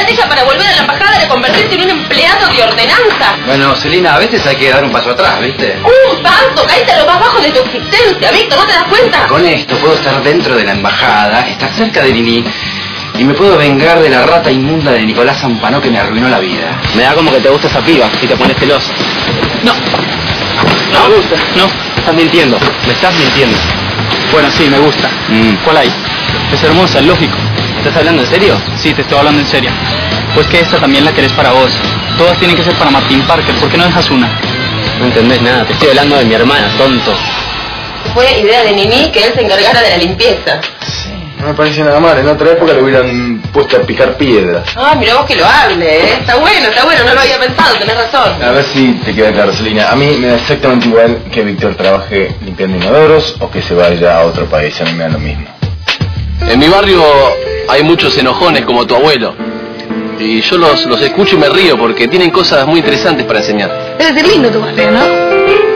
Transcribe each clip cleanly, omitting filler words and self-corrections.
ella para volver a la embajada de convertirse en un empleado de ordenanza? Bueno, Celina, a veces hay que dar un paso atrás, ¿viste? ¡Un paso! Caíste a lo más bajo de tu existencia, Víctor, ¿no te das cuenta? Con esto puedo estar dentro de la embajada, estar cerca de Nini, y me puedo vengar de la rata inmunda de Nicolás Zampanó que me arruinó la vida. Me da como que te gusta esa piba y te pones celoso. No. No me gusta. No, estás mintiendo. Me estás mintiendo. Bueno, sí, me gusta. ¿Cuál hay? Es hermosa, es lógico. ¿Estás hablando en serio? Sí, te estoy hablando en serio. Pues que esta también la querés para vos. Todas tienen que ser para Martín Parker. ¿Por qué no dejas una? No entendés nada. Te estoy hablando de mi hermana, tonto. Fue idea de Nini que él se encargara de la limpieza. No me parece nada mal, en otra época le hubieran puesto a picar piedras. Ah, mira vos que lo hable, ¿eh? Está bueno, no lo había pensado, tenés razón. A ver si te queda claro, Celina. A mí me da exactamente igual que Víctor trabaje limpiando inodoros o que se vaya a otro país, a mí me da lo mismo. En mi barrio hay muchos enojones como tu abuelo. Y yo los escucho y me río porque tienen cosas muy interesantes para enseñar. Debe ser lindo tu barrio, ¿no?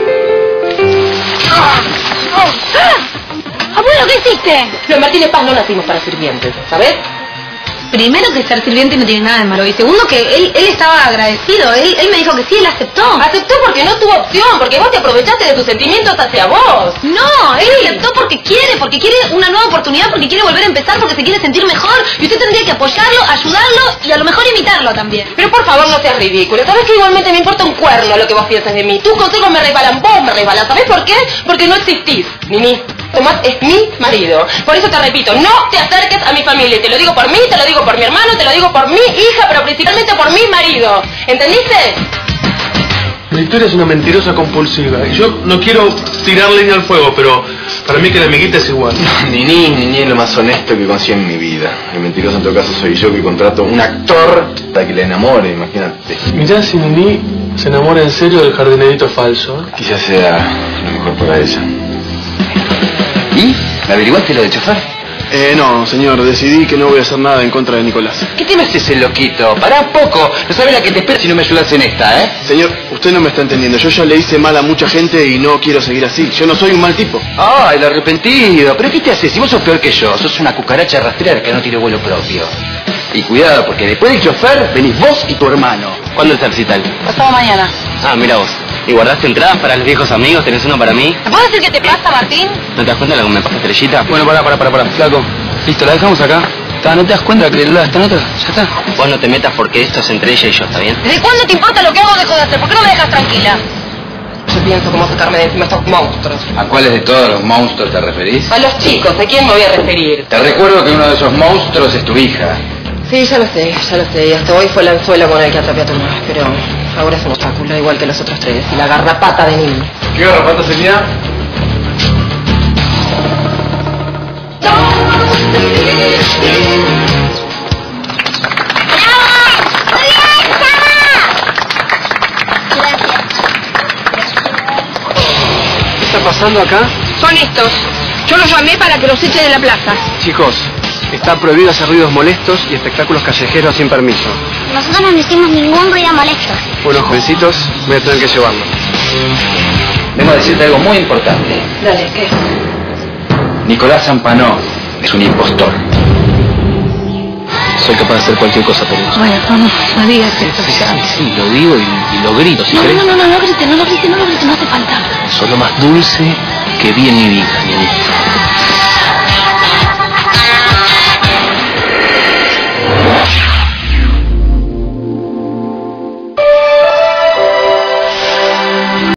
¡Abuelo, qué hiciste! Los Martínez Paz no nacimos para sirvientes, ¿sabes? Primero que ser sirviente no tiene nada de malo. Y segundo que él estaba agradecido. Él me dijo que sí, él aceptó. Aceptó porque no tuvo opción, porque vos te aprovechaste de tus sentimientos hacia vos. No, él aceptó porque quiere una nueva oportunidad, porque quiere volver a empezar, porque se quiere sentir mejor. Y usted tendría que apoyarlo, ayudarlo y a lo mejor imitarlo también. Pero por favor no seas ridículo. Sabes que igualmente me importa un cuerno lo que vos piensas de mí. Tus consejos me resbalan, vos me resbalan. ¿Sabés por qué? Porque no existís, Nini. Tomás es mi marido. Por eso te repito, no te acerques a mi familia. Te lo digo por mí, te lo digo por mi hermano, te lo digo por mi hija, pero principalmente por mi marido. ¿Entendiste? Victoria es una mentirosa compulsiva. Y yo no quiero tirar leña al fuego, pero para mí que la amiguita es igual. Nini es lo más honesto que conocí en mi vida. El mentiroso en todo caso soy yo, que contrato un actor para que le enamore, imagínate. Mirá si Nini se enamora en serio del jardinerito falso, ¿eh? Quizás sea lo mejor para ella. ¿Y? ¿Me averiguaste lo del chofer? No, señor, decidí que no voy a hacer nada en contra de Nicolás. ¿Qué te ves ese loquito? Pará un poco. No sabes la que te espera si no me ayudas en esta, ¿eh? Señor, usted no me está entendiendo. Yo ya le hice mal a mucha gente y no quiero seguir así. Yo no soy un mal tipo. ¡Ay, el arrepentido! ¿Pero qué te haces? Si vos sos peor que yo. Sos una cucaracha rastrera que no tiene vuelo propio. Y cuidado, porque después del chofer venís vos y tu hermano. ¿Cuándo es el recital? Pasado mañana. Ah, mira vos. ¿Y guardaste entradas para los viejos amigos? ¿Tenés uno para mí? ¿Me puedes decir qué te pasa, Martín? ¿No te das cuenta de lo que me pasa, Estrellita? Bueno, pará, flaco. Listo, la dejamos acá. ¿No te das cuenta que la está en otra? Ya está. Vos no te metas porque esto es entre ella y yo, ¿está bien? ¿Desde cuándo te importa lo que hago o dejo de hacer? ¿Por qué no me dejas tranquila? Yo pienso cómo sacarme de encima estos monstruos. ¿A cuáles de todos los monstruos te referís? A los chicos, ¿a quién me voy a referir? Te recuerdo que uno de esos monstruos es tu hija. Sí, ya lo sé. Y hasta hoy fue el anzuelo con el que atrapé a tu madre. Pero ahora es un obstáculo, igual que los otros tres. Y la garrapata de Nini. ¿Qué garrapata sería? ¿Qué está pasando acá? Son estos. Yo los llamé para que los echen de la plaza. Chicos, está prohibido hacer ruidos molestos y espectáculos callejeros sin permiso. Nosotros no hicimos ningún ruido molesto. Bueno, jovencitos, voy a tener que llevarlo. Vengo a decirte algo muy importante. Dale, ¿qué? Nicolás Zampanó es un impostor. Soy capaz de hacer cualquier cosa por vos. Bueno, no digas esto. Sí, lo digo y lo grito, si querés. No grites, no hace falta. Sos lo más dulce que vi en mi vida, Nini.